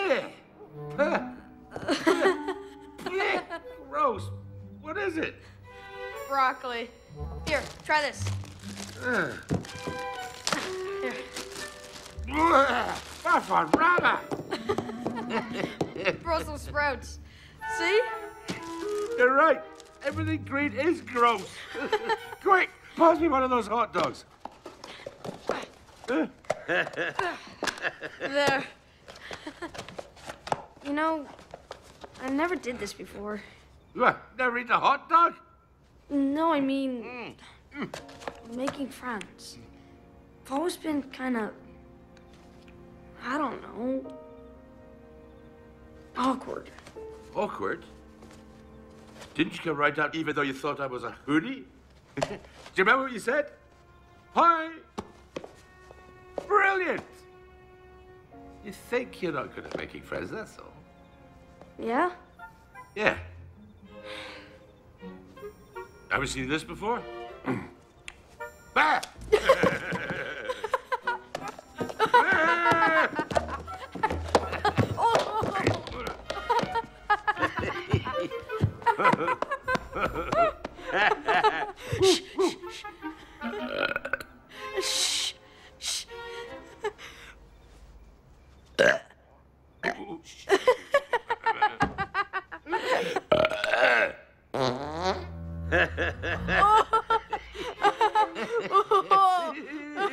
Gross. What is it? Broccoli. Here, try this. Here. Rama. Brussels sprouts. See? You're right. Everything green is gross. Quick, pass me one of those hot dogs. There. You know, I never did this before. What? Never eaten a hot dog? No, I mean, making friends. I've always been kind of, I don't know, awkward. Awkward? Didn't you come right out even though you thought I was a hoodie? Do you remember what you said? Hi! Brilliant! You think you're not good at making friends, that's all. Yeah? Yeah. Ever seen this before? Bah! Shh.